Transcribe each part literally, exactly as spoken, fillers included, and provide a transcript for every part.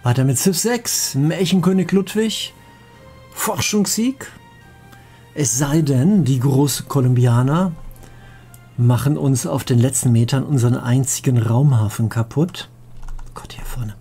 Weiter mit Civ sechs, Märchenkönig Ludwig, Forschungssieg. Es sei denn, die Großkolumbianer machen uns auf den letzten Metern unseren einzigen Raumhafen kaputt. Gott, hier vorne.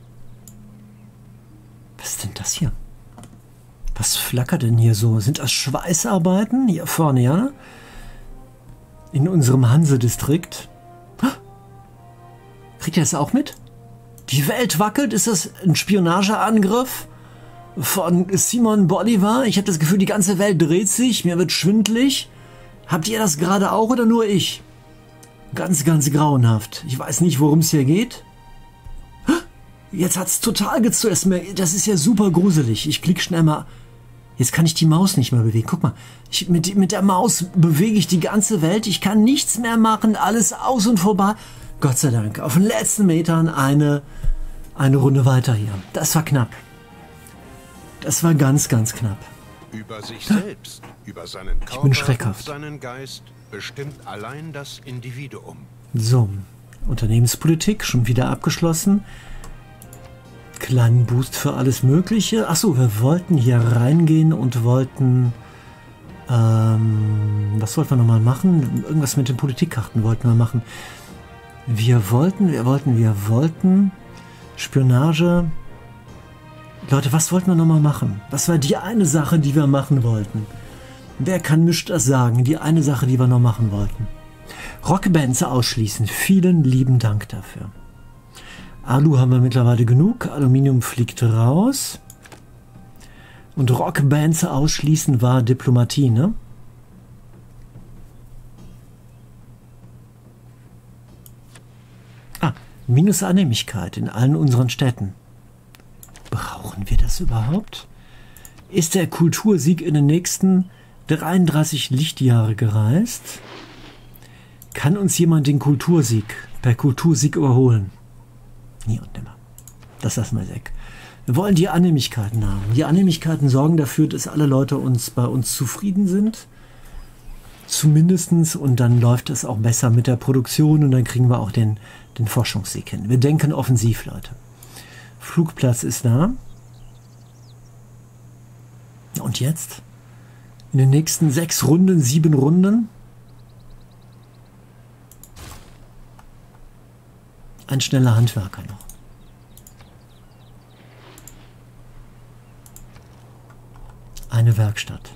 Was ist denn das hier? Was flackert denn hier so? Sind das Schweißarbeiten? Hier vorne, ja? In unserem Hansedistrikt. Kriegt ihr das auch mit? Die Welt wackelt. Ist das ein Spionageangriff von Simon Bolivar? Ich habe das Gefühl, die ganze Welt dreht sich. Mir wird schwindelig. Habt ihr das gerade auch oder nur ich? Ganz, ganz grauenhaft. Ich weiß nicht, worum es hier geht. Jetzt hat es total gezuerst. Das ist ja super gruselig. Ich klicke schnell mal. Jetzt kann ich die Maus nicht mehr bewegen. Guck mal, ich, mit, mit der Maus bewege ich die ganze Welt. Ich kann nichts mehr machen. Alles aus und vorbei. Gott sei Dank. Auf den letzten Metern eine, eine Runde weiter hier. Das war knapp. Das war ganz, ganz knapp. Über sich selbst, über seinen Körper, ich bin schreckhaft. Und seinen Geist bestimmt allein das Individuum. So, Unternehmenspolitik schon wieder abgeschlossen. Kleinen Boost für alles Mögliche. Achso, wir wollten hier reingehen und wollten... Ähm, was wollten wir nochmal machen? Irgendwas mit den Politikkarten wollten wir machen. Wir wollten, wir wollten, wir wollten... Spionage... Leute, was wollten wir nochmal machen? Was war die eine Sache, die wir machen wollten? Wer kann mich das sagen? Die eine Sache, die wir noch machen wollten. Rockbands ausschließen. Vielen lieben Dank dafür. Alu haben wir mittlerweile genug. Aluminium fliegt raus. Und Rockbands ausschließen war Diplomatie, ne? Ah, Minusannehmigkeit in allen unseren Städten. Brauchen wir das überhaupt? Ist der Kultursieg in den nächsten dreiunddreißig Lichtjahre gereist? Kann uns jemand den Kultursieg per Kultursieg überholen? Nie und nimmer. Das lassen wir weg. Wir wollen die Annehmlichkeiten haben. Die Annehmlichkeiten sorgen dafür, dass alle Leute uns bei uns zufrieden sind. Zumindestens. Und dann läuft es auch besser mit der Produktion und dann kriegen wir auch den, den Forschungssieg hin. Wir denken offensiv, Leute. Flugplatz ist da. Und jetzt? In den nächsten sechs Runden, sieben Runden? Ein schneller Handwerker noch. Eine Werkstatt.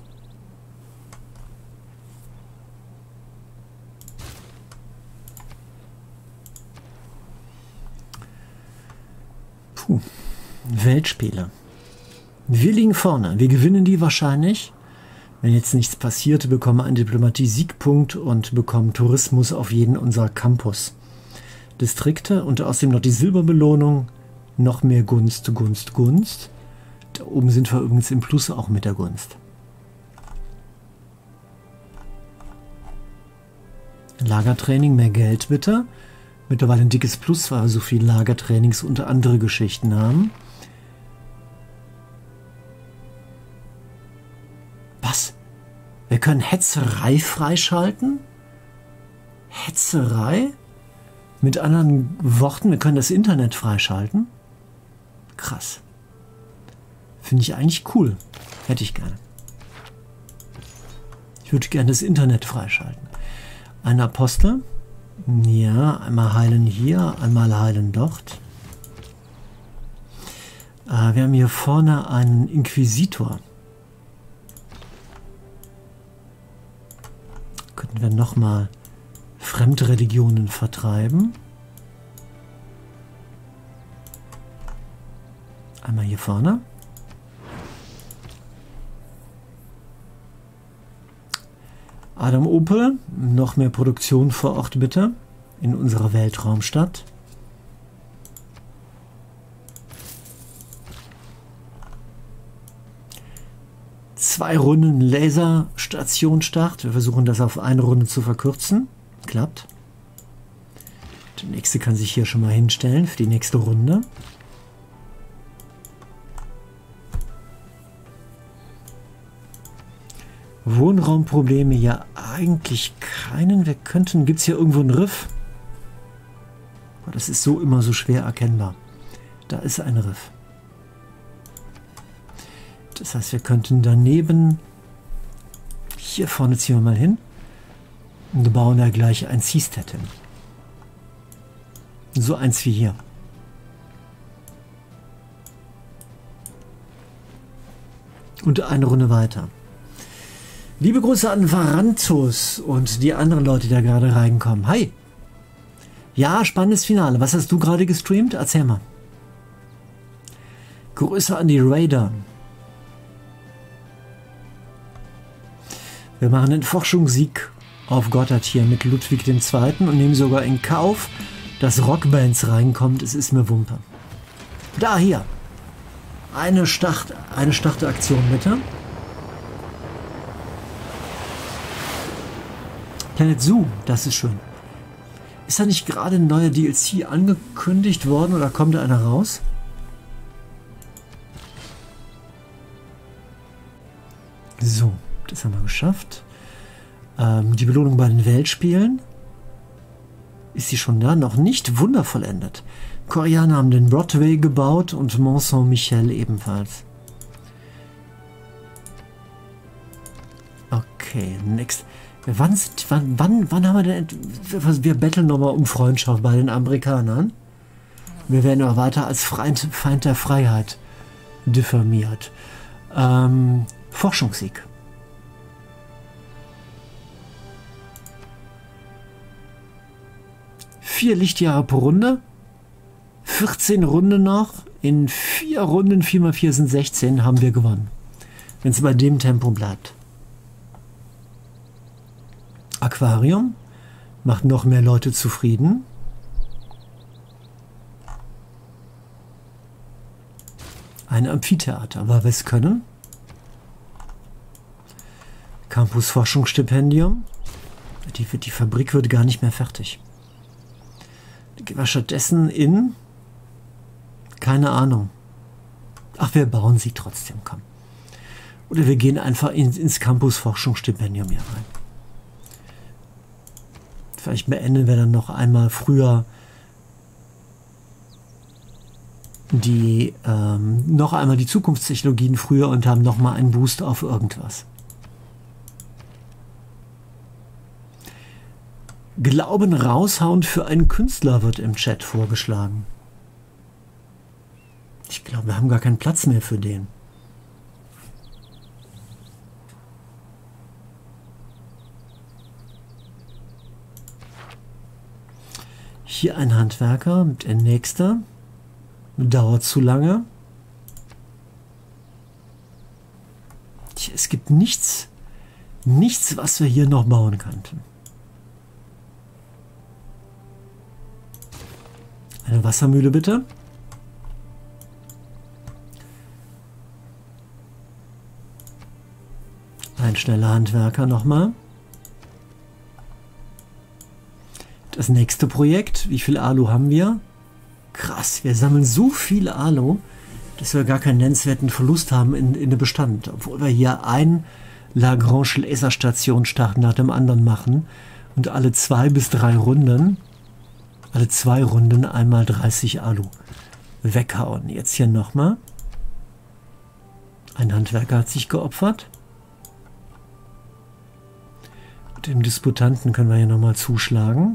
Puh. Weltspiele. Wir liegen vorne. Wir gewinnen die wahrscheinlich. Wenn jetzt nichts passiert, bekommen wir einen Diplomatie-Siegpunkt und bekommen Tourismus auf jeden unserer Campus. Distrikte und außerdem noch die Silberbelohnung. Noch mehr Gunst, Gunst, Gunst. Da oben sind wir übrigens im Plus auch mit der Gunst. Lagertraining, mehr Geld bitte. Mittlerweile ein dickes Plus, weil wir so viele Lagertrainings und andere Geschichten haben. Was? Wir können Hetzerei freischalten? Hetzerei? Mit anderen Worten, wir können das Internet freischalten? Krass. Finde ich eigentlich cool. Hätte ich gerne. Ich würde gerne das Internet freischalten. Ein Apostel. Ja, einmal heilen hier, einmal heilen dort. Äh, wir haben hier vorne einen Inquisitor. Könnten wir nochmal Fremdreligionen vertreiben. Einmal hier vorne. Adam Opel, noch mehr Produktion vor Ort bitte, in unserer Weltraumstadt. Zwei Runden Laserstationstart. Wir versuchen das auf eine Runde zu verkürzen. Klappt. Der nächste kann sich hier schon mal hinstellen für die nächste Runde. Wohnraumprobleme ja eigentlich keinen. Wir könnten, gibt es hier irgendwo einen Riff? Das ist so immer so schwer erkennbar. Da ist ein Riff. Das heißt, wir könnten daneben, hier vorne ziehen wir mal hin und bauen da gleich ein Seastead hin. So eins wie hier. Und eine Runde weiter. Liebe Grüße an Varantus und die anderen Leute, die da gerade reinkommen. Hi! Ja, spannendes Finale. Was hast du gerade gestreamt? Erzähl mal. Grüße an die Raider. Wir machen den Forschungssieg auf Gotthard hier mit Ludwig der Zweite und nehmen sogar in Kauf, dass Rockbands reinkommt. Es ist mir Wumpe. Da, hier. Eine Start, eine Startaktion bitte. Planet Zoo, das ist schön. Ist da nicht gerade ein neuer D L C angekündigt worden oder kommt da einer raus? So, das haben wir geschafft. Ähm, die Belohnung bei den Weltspielen. Ist sie schon da? Noch nicht wundervollendet. Koreaner haben den Broadway gebaut und Mont Saint-Michel ebenfalls. Okay, next. Wann, wann, wann, wann haben wir denn... Wir betteln nochmal um Freundschaft bei den Amerikanern. Wir werden aber weiter als Feind, Feind der Freiheit diffamiert. Ähm, Forschungssieg. Vier Lichtjahre pro Runde. vierzehn Runden noch. In vier Runden, vier mal vier sind sechzehn, haben wir gewonnen. Wenn es bei dem Tempo bleibt. Aquarium. Macht noch mehr Leute zufrieden. Ein Amphitheater, weil wir es können. Campus Forschungsstipendium. Die, die Fabrik wird gar nicht mehr fertig. Gehen wir stattdessen in... Keine Ahnung. Ach, wir bauen sie trotzdem, komm. Oder wir gehen einfach in, ins Campus Forschungsstipendium hier rein. Vielleicht beenden wir dann noch einmal früher die, ähm, noch einmal die Zukunftstechnologien früher und haben noch mal einen Boost auf irgendwas. Glauben raushauen für einen Künstler wird im Chat vorgeschlagen. Ich glaube, wir haben gar keinen Platz mehr für den. Hier ein Handwerker, der nächste. Dauert zu lange. Es gibt nichts, nichts, was wir hier noch bauen könnten. Eine Wassermühle bitte. Ein schneller Handwerker nochmal. Das nächste Projekt. Wie viel Alu haben wir? Krass, wir sammeln so viel Alu, dass wir gar keinen nennenswerten Verlust haben in, in dem Bestand. Obwohl wir hier ein Lagrange Laserstation Start nach dem anderen machen und alle zwei bis drei Runden, alle zwei Runden einmal dreißig Alu weghauen. Jetzt hier nochmal. Ein Handwerker hat sich geopfert. Dem Disputanten können wir hier nochmal zuschlagen.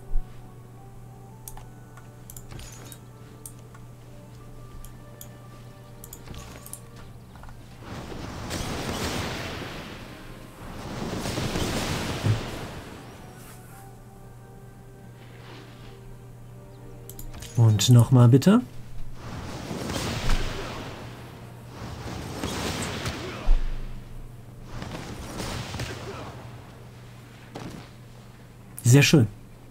Und nochmal bitte. Sehr schön.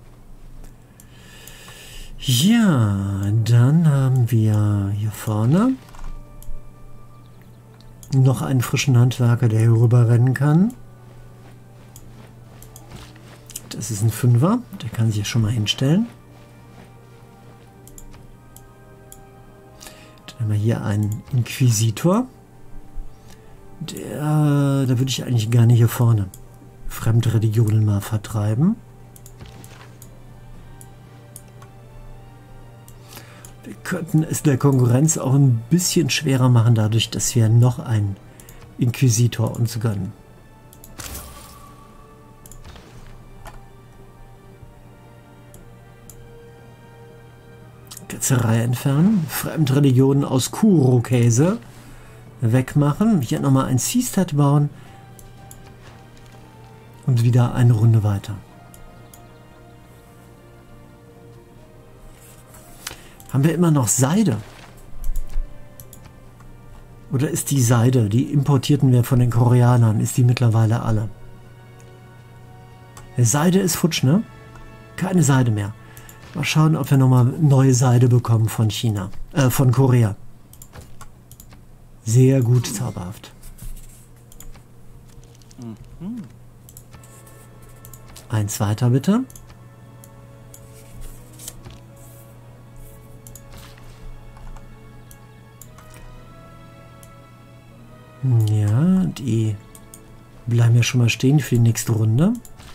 Ja, dann haben wir hier vorne noch einen frischen Handwerker, der hier rüber rennen kann. Das ist ein Fünfer, der kann sich ja schon mal hinstellen. Dann haben wir hier einen Inquisitor. Der, da würde ich eigentlich gerne hier vorne Fremdreligionen mal vertreiben. Wir könnten es der Konkurrenz auch ein bisschen schwerer machen, dadurch, dass wir noch einen Inquisitor uns gönnen. Ketzerei entfernen. Fremdreligionen aus Kuro-Käse wegmachen. Hier nochmal ein Seastat bauen. Und wieder eine Runde weiter. Haben wir immer noch Seide? Oder ist die Seide, die importierten wir von den Koreanern, ist die mittlerweile alle? Seide ist futsch, ne? Keine Seide mehr. Mal schauen, ob wir nochmal neue Seide bekommen von China, äh, von Korea. Sehr gut, zauberhaft. Eins weiter, bitte. Ja, die bleiben ja schon mal stehen für die nächste Runde.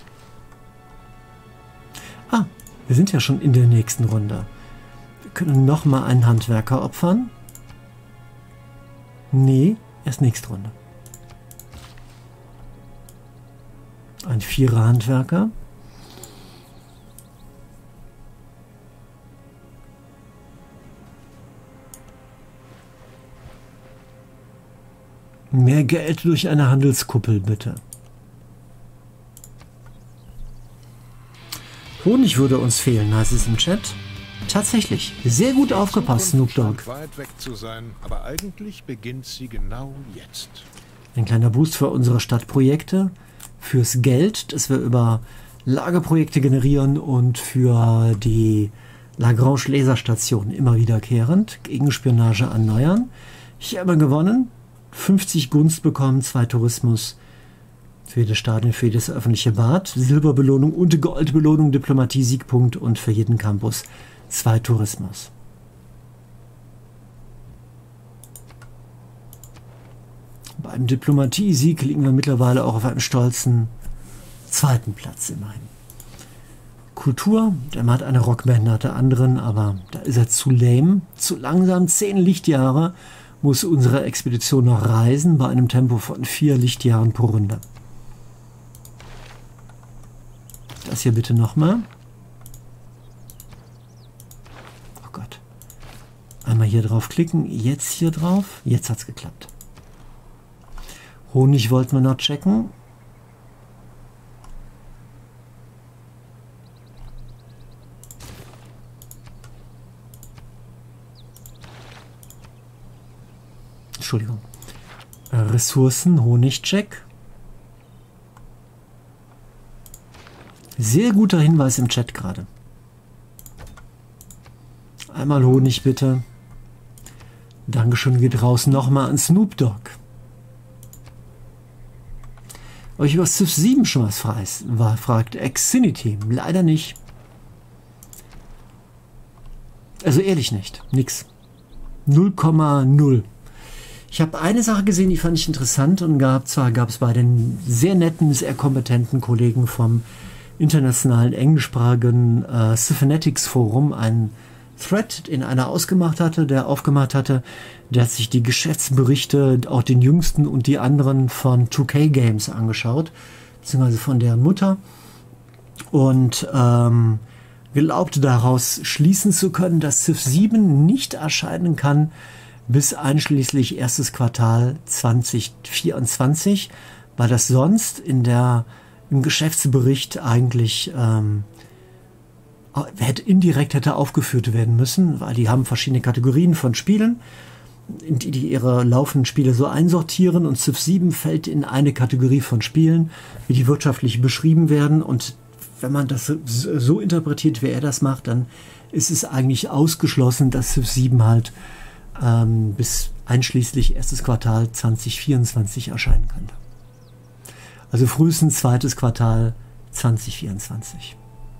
Ah, wir sind ja schon in der nächsten Runde. Wir können noch mal einen Handwerker opfern. Nee, erst nächste Runde. Ein Vierer Handwerker. Mehr Geld durch eine Handelskuppel, bitte. Honig würde uns fehlen, heißt es im Chat. Tatsächlich. Sehr gut aufgepasst, Snoop Dogg. Weit weg zu sein, aber eigentlich beginnt sie genau jetzt. Ein kleiner Boost für unsere Stadtprojekte. Fürs Geld, das wir über Lagerprojekte generieren und für die Lagrange Laserstation immer wiederkehrend. Gegenspionage erneuern. Hier haben wir gewonnen. fünfzig Gunst bekommen, zwei Tourismus für jedes Stadion, für jedes öffentliche Bad, Silberbelohnung und Goldbelohnung, Diplomatie-Siegpunkt und für jeden Campus zwei Tourismus. Beim Diplomatie-Sieg liegen wir mittlerweile auch auf einem stolzen zweiten Platz immerhin. Kultur, der hat eine Rockband nach der anderen, aber da ist er zu lame, zu langsam, zehn Lichtjahre muss unsere Expedition noch reisen, bei einem Tempo von vier Lichtjahren pro Runde. Das hier bitte nochmal. Oh Gott. Einmal hier drauf klicken, jetzt hier drauf. Jetzt hat es geklappt. Honig wollten wir noch checken. Entschuldigung. Ressourcen, Honigcheck. Sehr guter Hinweis im Chat gerade. Einmal Honig bitte. Dankeschön geht raus nochmal an Snoop Dogg. Ob ich über Civ sieben schon was weiß, war, fragt Xfinity. Leider nicht. Also ehrlich nicht. Nix. null Komma null. Ich habe eine Sache gesehen, die fand ich interessant und gab zwar gab es bei den sehr netten, sehr kompetenten Kollegen vom internationalen englischsprachigen äh, Cybernetics Forum einen Thread, den einer ausgemacht hatte, der aufgemacht hatte, der hat sich die Geschäftsberichte, auch den jüngsten und die anderen von two K Games angeschaut, beziehungsweise von deren Mutter und ähm, glaubte daraus schließen zu können, dass Civ sieben nicht erscheinen kann bis einschließlich erstes Quartal zwanzig vierundzwanzig, weil das sonst in der, im Geschäftsbericht eigentlich ähm, hätte, indirekt hätte aufgeführt werden müssen, weil die haben verschiedene Kategorien von Spielen, die, die ihre laufenden Spiele so einsortieren und Civ sieben fällt in eine Kategorie von Spielen, wie die wirtschaftlich beschrieben werden und wenn man das so interpretiert, wie er das macht, dann ist es eigentlich ausgeschlossen, dass Civ sieben halt ähm, bis einschließlich erstes Quartal zwanzig vierundzwanzig erscheinen könnte. Also frühestens zweites Quartal zwanzig vierundzwanzig.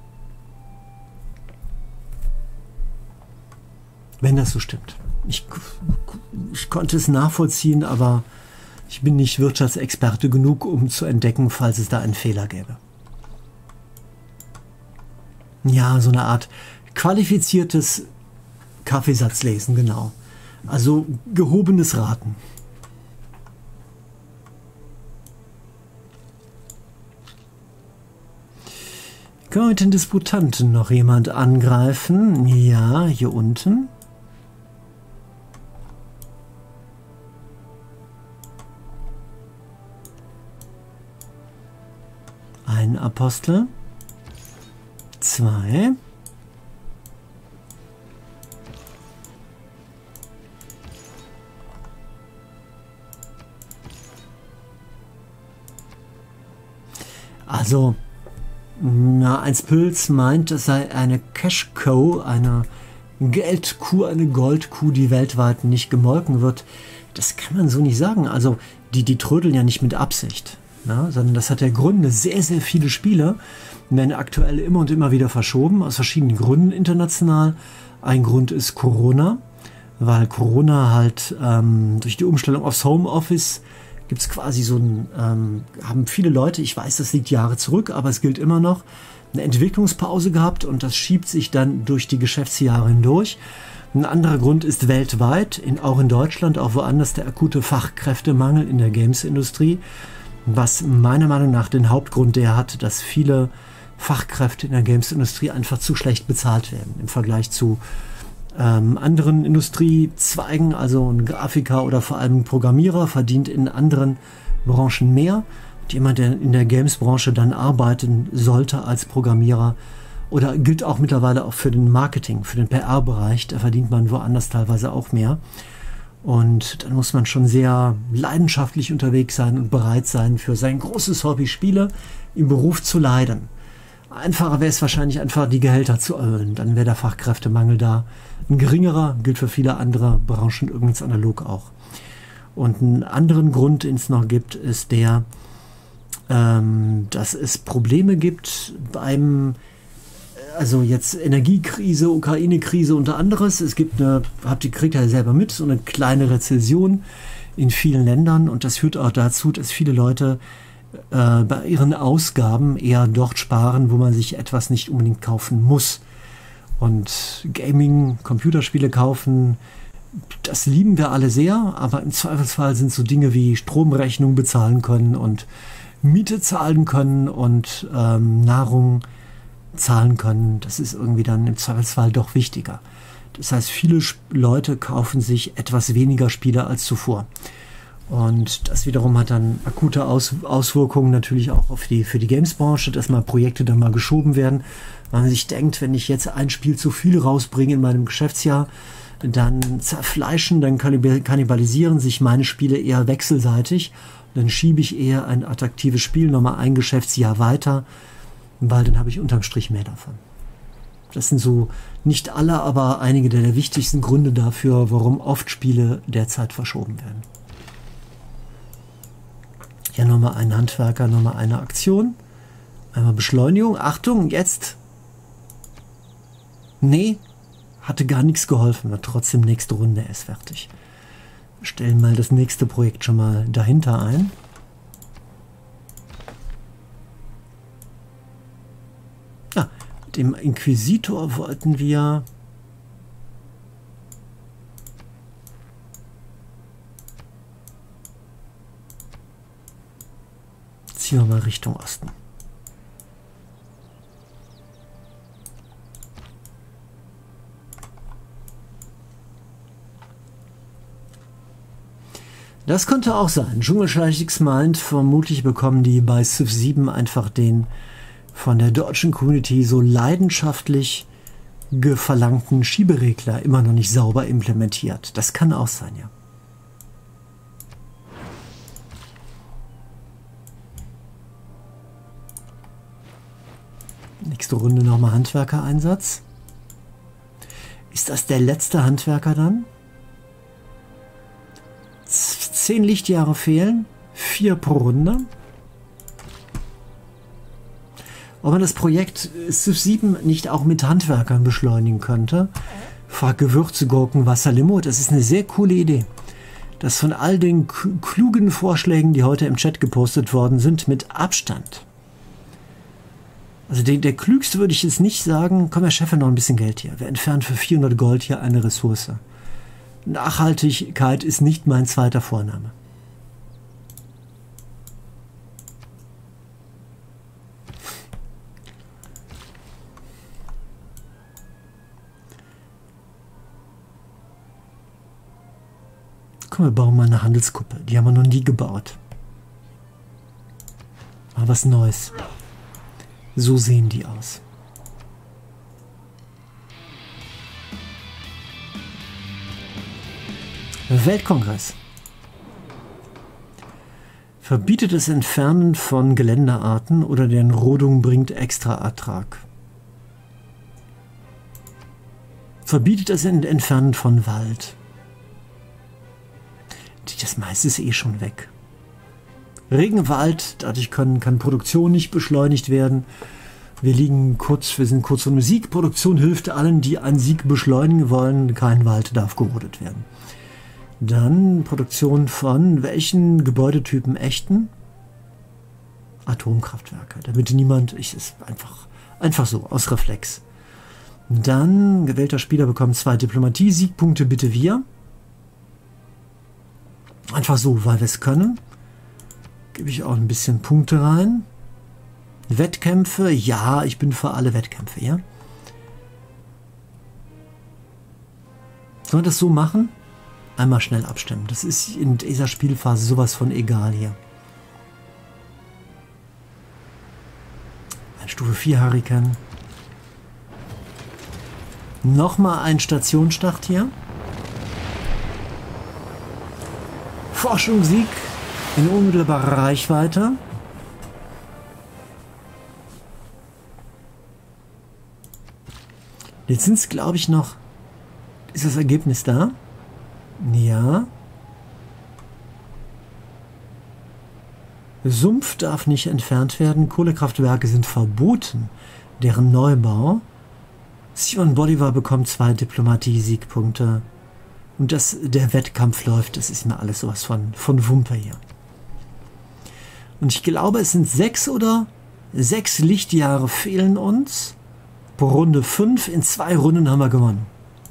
Wenn das so stimmt. Ich, ich konnte es nachvollziehen, aber ich bin nicht Wirtschaftsexperte genug, um zu entdecken, falls es da einen Fehler gäbe. Ja, so eine Art qualifiziertes Kaffeesatzlesen, genau. Also gehobenes Raten. Können wir mit den Disputanten noch jemand angreifen? Ja, hier unten. Ein Apostel. Zwei. Also, na, eins Pilz meint, es sei eine Cash-Cow, eine Geldkuh, eine Goldkuh, die weltweit nicht gemolken wird. Das kann man so nicht sagen. Also, die, die trödeln ja nicht mit Absicht, na, sondern das hat ja Gründe. Sehr, sehr viele Spiele werden aktuell immer und immer wieder verschoben, aus verschiedenen Gründen international. Ein Grund ist Corona, weil Corona halt ähm, durch die Umstellung aufs Homeoffice gibt es quasi so ein, ähm, haben viele Leute, ich weiß, das liegt Jahre zurück, aber es gilt immer noch, eine Entwicklungspause gehabt und das schiebt sich dann durch die Geschäftsjahre hindurch. Ein anderer Grund ist weltweit, in, auch in Deutschland, auch woanders, der akute Fachkräftemangel in der Games-Industrie, was meiner Meinung nach den Hauptgrund der hat, dass viele Fachkräfte in der Games-Industrie einfach zu schlecht bezahlt werden im Vergleich zu Ähm, anderen Industriezweigen. Also ein Grafiker oder vor allem ein Programmierer verdient in anderen Branchen mehr. Und jemand, der in der Games-Branche dann arbeiten sollte als Programmierer, oder gilt auch mittlerweile auch für den Marketing, für den P R-Bereich, da verdient man woanders teilweise auch mehr. Und dann muss man schon sehr leidenschaftlich unterwegs sein und bereit sein, für sein großes Hobby Spiele im Beruf zu leiden. Einfacher wäre es wahrscheinlich einfach, die Gehälter zu erhöhen. Dann wäre der Fachkräftemangel da. Ein geringerer, gilt für viele andere Branchen übrigens analog auch. Und einen anderen Grund, den es noch gibt, ist der, ähm, dass es Probleme gibt beim, also jetzt Energiekrise, Ukraine-Krise unter anderes. Es gibt eine, habt ihr, kriegt ihr ja selber mit, so eine kleine Rezession in vielen Ländern. Und das führt auch dazu, dass viele Leute äh, bei ihren Ausgaben eher dort sparen, wo man sich etwas nicht unbedingt kaufen muss. Und Gaming, Computerspiele kaufen, das lieben wir alle sehr, aber im Zweifelsfall sind so Dinge wie Stromrechnung bezahlen können und Miete zahlen können und ähm, Nahrung zahlen können. Das ist irgendwie dann im Zweifelsfall doch wichtiger. Das heißt, viele Leute kaufen sich etwas weniger Spiele als zuvor. Und das wiederum hat dann akute Aus Auswirkungen natürlich auch auf die, für die Games-Branche, dass mal Projekte dann mal geschoben werden. Weil man sich denkt, wenn ich jetzt ein Spiel zu viel rausbringe in meinem Geschäftsjahr, dann zerfleischen, dann kannibalisieren sich meine Spiele eher wechselseitig. Dann schiebe ich eher ein attraktives Spiel nochmal ein Geschäftsjahr weiter, weil dann habe ich unterm Strich mehr davon. Das sind so nicht alle, aber einige der wichtigsten Gründe dafür, warum oft Spiele derzeit verschoben werden. Hier nochmal ein Handwerker, nochmal eine Aktion. Einmal Beschleunigung. Achtung, jetzt. Nee, hatte gar nichts geholfen. War trotzdem nächste Runde erst fertig. Wir stellen mal das nächste Projekt schon mal dahinter ein. Ja, mit dem Inquisitor wollten wir... Ziehen wir mal Richtung Osten. Das könnte auch sein. Dschungelschleich X meint, vermutlich bekommen die bei Civ sieben einfach den von der deutschen Community so leidenschaftlich verlangten Schieberegler immer noch nicht sauber implementiert. Das kann auch sein, ja. Nächste Runde nochmal Handwerker-Einsatz. Ist das der letzte Handwerker dann? Zehn Lichtjahre fehlen. Vier pro Runde. Ob man das Projekt Civ sieben nicht auch mit Handwerkern beschleunigen könnte? Frag Gewürze, Gurken, Wasserlimo. Das ist eine sehr coole Idee. Das von all den klugen Vorschlägen, die heute im Chat gepostet worden sind, mit Abstand. Also der, der klügste würde ich jetzt nicht sagen, komm, Herr Chef, noch ein bisschen Geld hier. Wir entfernen für vierhundert Gold hier eine Ressource. Nachhaltigkeit ist nicht mein zweiter Vorname. Komm, wir bauen mal eine Handelskuppe. Die haben wir noch nie gebaut. Mal was Neues. So sehen die aus. Weltkongress. Verbietet das Entfernen von Geländearten oder deren Rodung bringt extra Ertrag. Verbietet das Entfernen von Wald. Das meiste ist eh schon weg. Regenwald, dadurch können, kann Produktion nicht beschleunigt werden. Wir liegen kurz, wir sind kurz vor Musik. Produktion hilft allen, die einen Sieg beschleunigen wollen. Kein Wald darf gerodet werden. Dann Produktion von welchen Gebäudetypen echten? Atomkraftwerke. Damit niemand, ich ist einfach, einfach so, aus Reflex. Dann gewählter Spieler bekommt zwei Diplomatie-Siegpunkte, bitte wir. Einfach so, weil wir es können. Gebe ich auch ein bisschen Punkte rein. Wettkämpfe, ja, ich bin für alle Wettkämpfe, ja. Sollen wir das so machen? Einmal schnell abstimmen. Das ist in dieser Spielphase sowas von egal hier. Ein Stufe vier Hurrikan. Nochmal ein Stationsstart hier. Forschungssieg in unmittelbarer Reichweite. Jetzt sind es, glaube ich, noch... Ist das Ergebnis da? Ja. Sumpf darf nicht entfernt werden. Kohlekraftwerke sind verboten. Deren Neubau. Simon Bolivar bekommt zwei Diplomatie-Siegpunkte. Und dass der Wettkampf läuft, das ist mir alles sowas von, von Wumpe hier. Und ich glaube, es sind sechs oder sechs Lichtjahre fehlen uns. Pro Runde fünf. In zwei Runden haben wir gewonnen.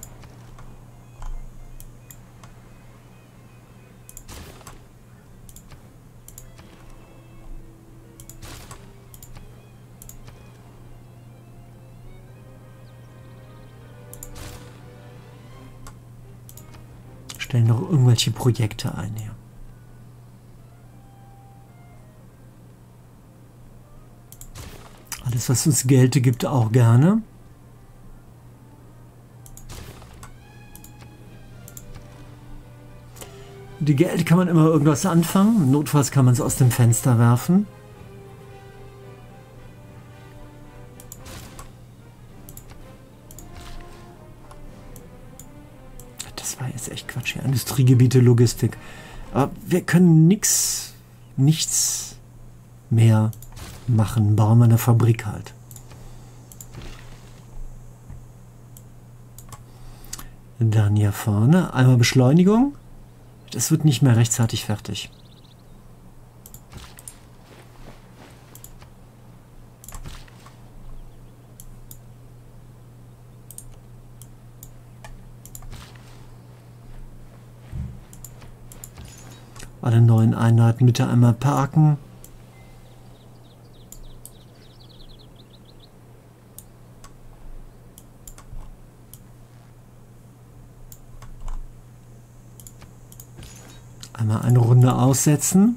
Stellen noch irgendwelche Projekte ein hier. Alles, was uns Geld gibt, auch gerne. Die Geld kann man immer irgendwas anfangen. Notfalls kann man es aus dem Fenster werfen. Das war jetzt echt Quatsch hier. Industriegebiete, Logistik. Aber wir können nix, nichts mehr machen. Bauen wir eine Fabrik halt. Dann hier vorne einmal Beschleunigung. Das wird nicht mehr rechtzeitig fertig. Alle neuen Einheiten bitte einmal parken. Einmal eine Runde aussetzen.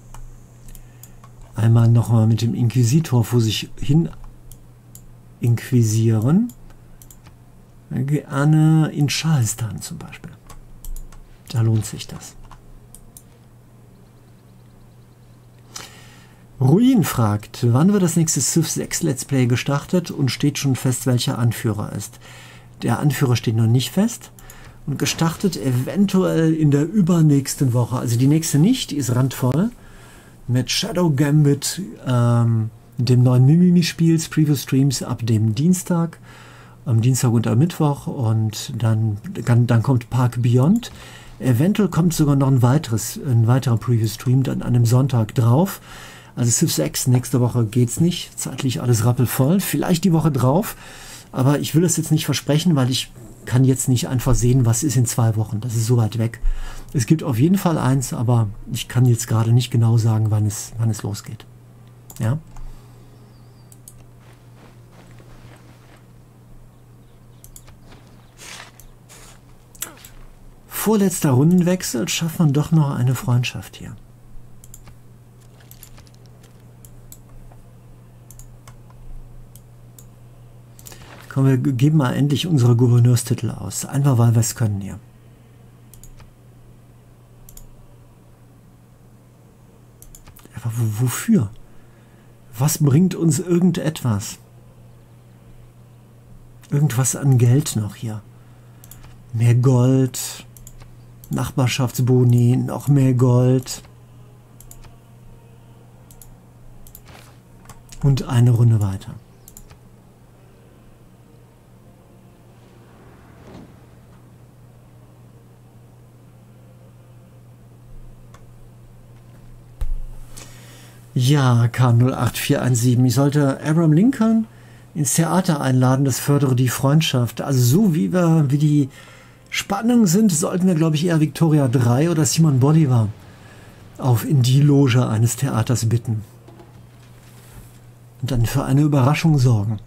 Einmal nochmal mit dem Inquisitor vor sich hin inquisieren. Gerne in Charleston zum Beispiel. Da lohnt sich das. Ruin fragt, wann wird das nächste Civ sechs Let's Play gestartet und steht schon fest, welcher Anführer ist. Der Anführer steht noch nicht fest. Und gestartet eventuell in der übernächsten Woche. Also die nächste nicht, die ist randvoll. Mit Shadow Gambit, ähm, dem neuen Mimimi-Spiels, Preview-Streams ab dem Dienstag. Am Dienstag und am Mittwoch. Und dann, dann, dann kommt Park Beyond. Eventuell kommt sogar noch ein weiteres, ein weiterer Preview-Stream dann an dem Sonntag drauf. Also Civ sechs, nächste Woche geht's nicht. Zeitlich alles rappelvoll. Vielleicht die Woche drauf. Aber ich will es jetzt nicht versprechen, weil ich kann jetzt nicht einfach sehen, was ist in zwei Wochen. Das ist so weit weg. Es gibt auf jeden Fall eins, aber ich kann jetzt gerade nicht genau sagen, wann es, wann es losgeht. Ja. Vorletzter Rundenwechsel, schaffen wir doch noch eine Freundschaft hier. Komm, wir geben mal endlich unsere Gouverneurstitel aus. Einfach weil wir es können hier. Aber wofür? Was bringt uns irgendetwas? Irgendwas an Geld noch hier. Mehr Gold. Nachbarschaftsboni, noch mehr Gold. Und eine Runde weiter. Ja, K null acht vier eins sieben. Ich sollte Abraham Lincoln ins Theater einladen, das fördere die Freundschaft. Also so wie wir, wie die Spannungen sind, sollten wir, glaube ich, eher Victoria drei oder Simon Bolivar auf in die Loge eines Theaters bitten. Und dann für eine Überraschung sorgen.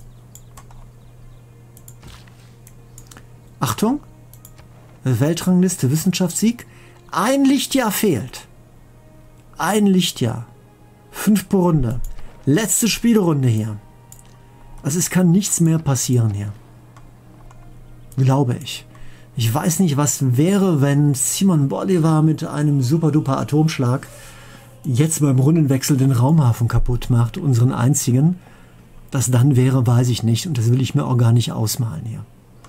Achtung! Weltrangliste Wissenschaftssieg. Ein Lichtjahr fehlt. Ein Lichtjahr. Fünf pro Runde. Letzte Spielrunde hier. Also es kann nichts mehr passieren hier. Glaube ich. Ich weiß nicht, was wäre, wenn Simon Bolivar mit einem super-duper Atomschlag jetzt beim Rundenwechsel den Raumhafen kaputt macht, unseren einzigen. Was dann wäre, weiß ich nicht. Und das will ich mir auch gar nicht ausmalen hier.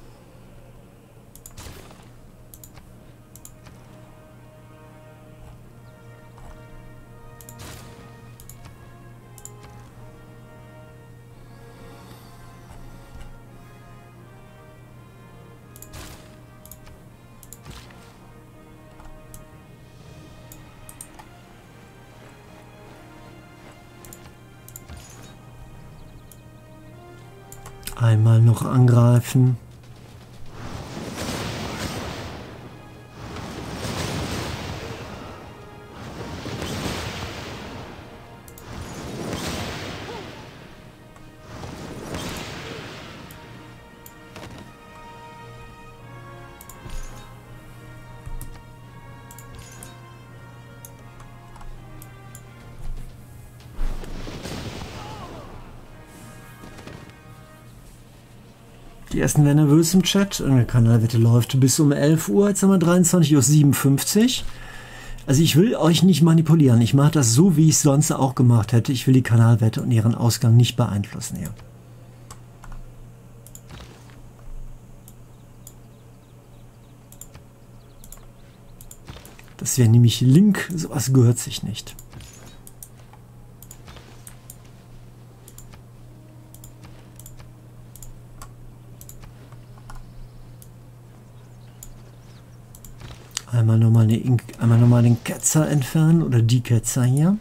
Einmal noch angreifen. Die ersten werden nervös im Chat. Eine Kanalwette läuft bis um elf Uhr. Jetzt haben wir dreiundzwanzig Uhr siebenundfünfzig. Also ich will euch nicht manipulieren. Ich mache das so, wie ich es sonst auch gemacht hätte. Ich will die Kanalwette und ihren Ausgang nicht beeinflussen hier. Das wäre nämlich Link. Sowas gehört sich nicht. Einmal nochmal noch mal den Ketzer entfernen oder die Ketzer hier.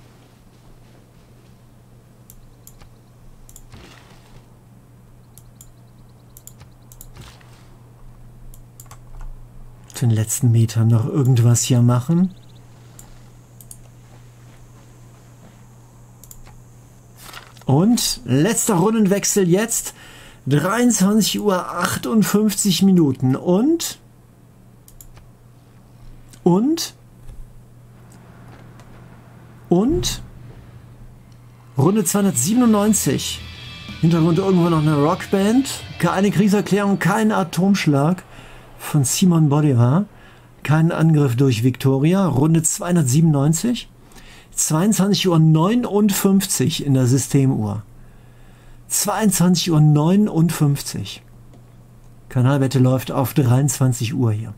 Den letzten Metern noch irgendwas hier machen. Und letzter Rundenwechsel jetzt. dreiundzwanzig Uhr achtundfünfzig Minuten und Und, und, Runde zweihundertsiebenundneunzig. Hintergrund irgendwo noch eine Rockband. Keine Kriegserklärung, kein Atomschlag von Simon Bolivar. Kein Angriff durch Victoria. Runde zweihundertsiebenundneunzig. zweiundzwanzig Uhr neunundfünfzig in der Systemuhr. zweiundzwanzig Uhr neunundfünfzig. Kanalwette läuft auf dreiundzwanzig Uhr hier.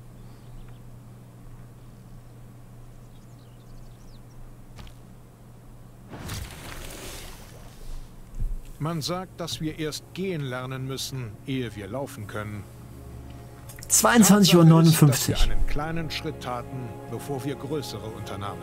Man sagt, dass wir erst gehen lernen müssen, ehe wir laufen können. zweiundzwanzig Uhr neunundfünfzig. Dass wir einen kleinen Schritt taten, bevor wir größere unternahmen.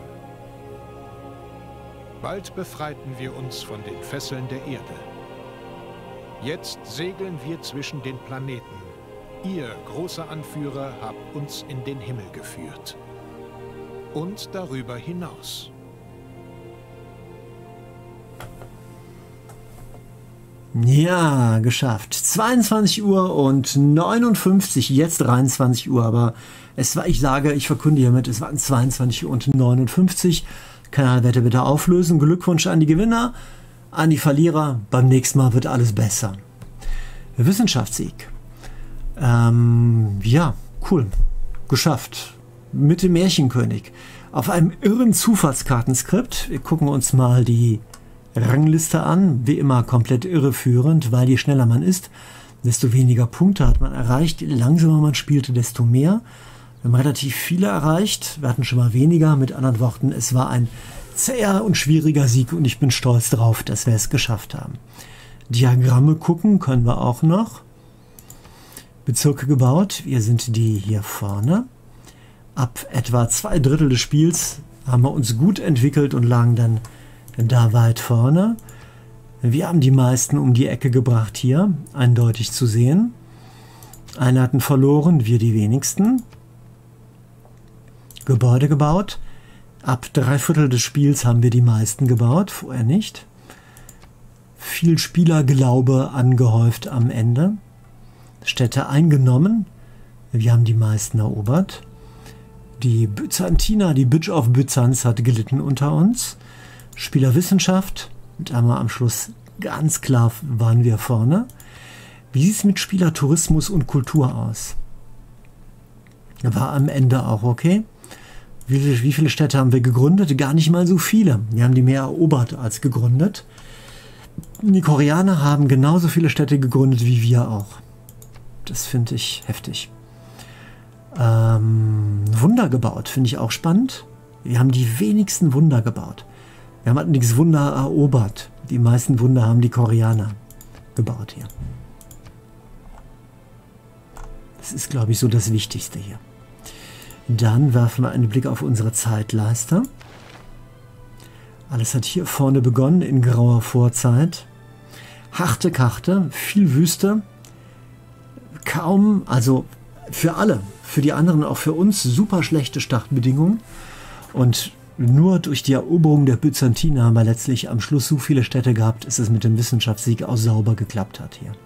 Bald befreiten wir uns von den Fesseln der Erde. Jetzt segeln wir zwischen den Planeten. Ihr, großer Anführer, habt uns in den Himmel geführt. Und darüber hinaus. Ja, geschafft. zweiundzwanzig Uhr und neunundfünfzig, jetzt dreiundzwanzig Uhr, aber Es war, ich sage, ich verkünde hiermit, es waren zweiundzwanzig Uhr neunundfünfzig. Kanalwette bitte auflösen. Glückwunsch an die Gewinner, an die Verlierer. Beim nächsten Mal wird alles besser. Wissenschaftssieg. Ähm, ja, cool. Geschafft. Mit dem Märchenkönig. Auf einem irren Zufallskartenskript. Wir gucken uns mal die Rangliste an. Wie immer komplett irreführend, weil je schneller man ist, desto weniger Punkte hat man erreicht. Je langsamer man spielte, desto mehr. Wir haben relativ viele erreicht. Wir hatten schon mal weniger. Mit anderen Worten, es war ein zäher und schwieriger Sieg und ich bin stolz drauf, dass wir es geschafft haben. Diagramme gucken können wir auch noch. Bezirke gebaut. Wir sind die hier vorne. Ab etwa zwei Drittel des Spiels haben wir uns gut entwickelt und lagen dann da weit vorne. Wir haben die meisten um die Ecke gebracht hier, eindeutig zu sehen. Eine hatten verloren, wir die wenigsten. Gebäude gebaut. Ab drei Viertel des Spiels haben wir die meisten gebaut, vorher nicht. Viel Spielerglaube angehäuft am Ende. Städte eingenommen. Wir haben die meisten erobert. Die Byzantiner, die Bitch of Byzanz hat gelitten unter uns. Spielerwissenschaft, da haben wir am Schluss ganz klar, waren wir vorne. Wie sieht es mit Spielertourismus und Kultur aus? War am Ende auch okay. Wie viele, wie viele Städte haben wir gegründet? Gar nicht mal so viele. Wir haben die mehr erobert als gegründet. Die Koreaner haben genauso viele Städte gegründet wie wir auch. Das finde ich heftig. Ähm, Wunder gebaut, finde ich auch spannend. Wir haben die wenigsten Wunder gebaut. Wir haben halt nichts Wunder erobert. Die meisten Wunder haben die Koreaner gebaut hier. Das ist, glaube ich, so das Wichtigste hier. Dann werfen wir einen Blick auf unsere Zeitleiste. Alles hat hier vorne begonnen in grauer Vorzeit. Harte Karte, viel Wüste. Kaum, also für alle, für die anderen, auch für uns, super schlechte Startbedingungen. Und nur durch die Eroberung der Byzantiner haben wir letztlich am Schluss so viele Städte gehabt, dass es mit dem Wissenschaftssieg auch sauber geklappt hat hier.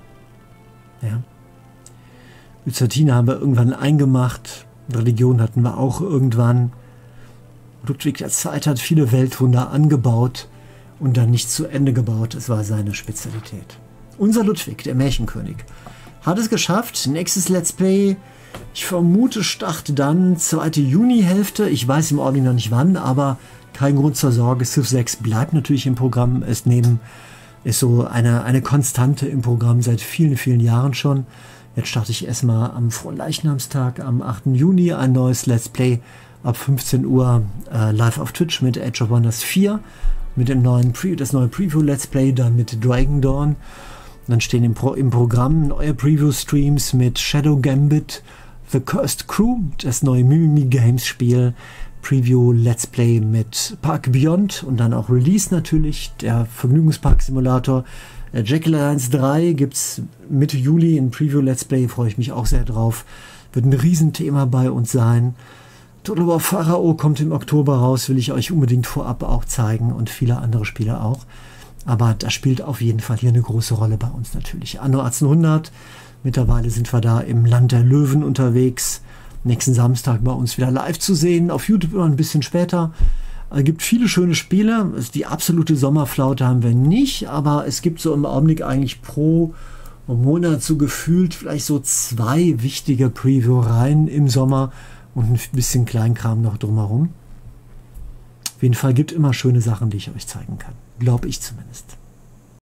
Ja. Byzantiner haben wir irgendwann eingemacht. Religion hatten wir auch irgendwann. Ludwig der Zweite hat viele Weltwunder angebaut und dann nicht zu Ende gebaut. Es war seine Spezialität. Unser Ludwig, der Märchenkönig, hat es geschafft. Nächstes Let's Play, ich vermute, Start dann zweite Junihälfte. Ich weiß im Augenblick noch nicht wann, aber kein Grund zur Sorge. Civ sechs bleibt natürlich im Programm. Es neben ist so eine, eine Konstante im Programm seit vielen, vielen Jahren schon. Jetzt starte ich erstmal am Fronleichnamstag, am achten Juni, ein neues Let's Play ab fünfzehn Uhr äh, live auf Twitch mit Age of Wonders vier. Mit dem neuen Pre das neue Preview-Let's Play, dann mit Dragon Dawn. Und dann stehen im, Pro im Programm neue Preview-Streams mit Shadow Gambit, The Cursed Crew, das neue Mimimi Games Spiel, Preview Let's Play mit Park Beyond und dann auch Release natürlich, der Vergnügungspark-Simulator. Äh, Jekyll Alliance drei gibt es Mitte Juli in Preview Let's Play, freue ich mich auch sehr drauf. Wird ein Riesenthema bei uns sein. Total War Pharao kommt im Oktober raus, will ich euch unbedingt vorab auch zeigen und viele andere Spiele auch. Aber das spielt auf jeden Fall hier eine große Rolle bei uns natürlich. Anno achtzehnhundert, mittlerweile sind wir da im Land der Löwen unterwegs. Nächsten Samstag bei uns wieder live zu sehen, auf YouTube immer ein bisschen später. Es gibt viele schöne Spiele. Die absolute Sommerflaute haben wir nicht, aber es gibt so im Augenblick eigentlich pro Monat so gefühlt vielleicht so zwei wichtige Preview-Reihen im Sommer und ein bisschen Kleinkram noch drumherum. Auf jeden Fall gibt es immer schöne Sachen, die ich euch zeigen kann. Glaube ich zumindest.